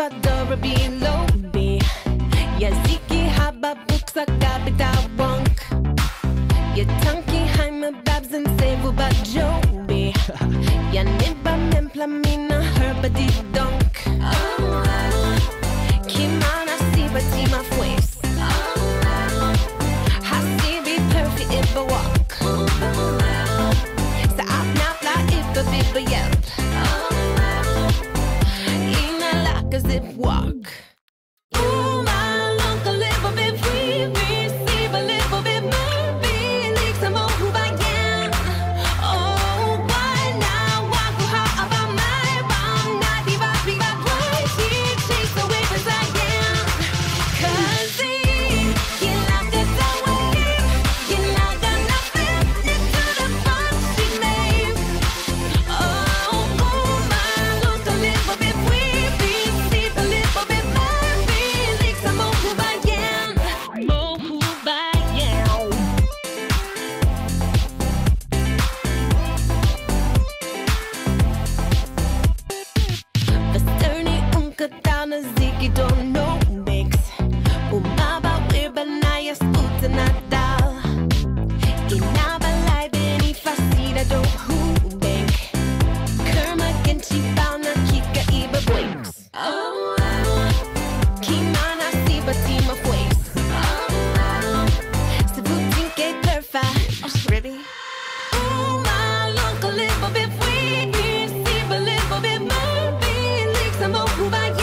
Lobi. Yaziki haba buksa kapita wonk. Yatanki haime babs and sevu ba jobi. Yaniba memplamina herbadi donk. Kimana siba tima fues. Hasibi perfect if a walk. Sa apna la if a biba yelp. Ina like a zip walk. Ziki don't know mix. Umaba wirbanaya sputa nadal. Inaba lai beni fasina do hubink. Kerma genchi bauna kika iba blinks. Kimana siba tima fues. Sabutin ke perfa. Really? Uma lonka little bit free. Siba little bit murby. Leaks a mo hubaye.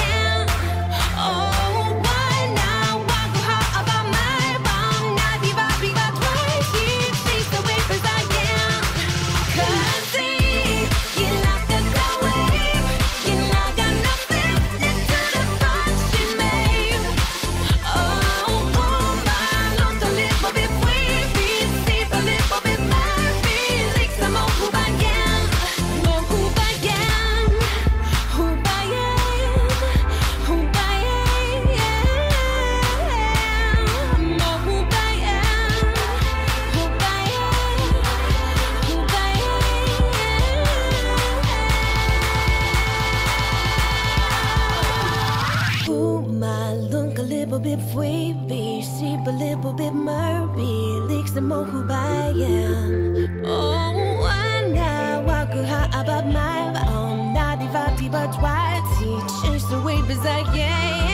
Little bit wavy, sheep a little bit murky, leaks the mohu by oh, and now I could have about my own, not divati but white, teach the way bizarre, yeah.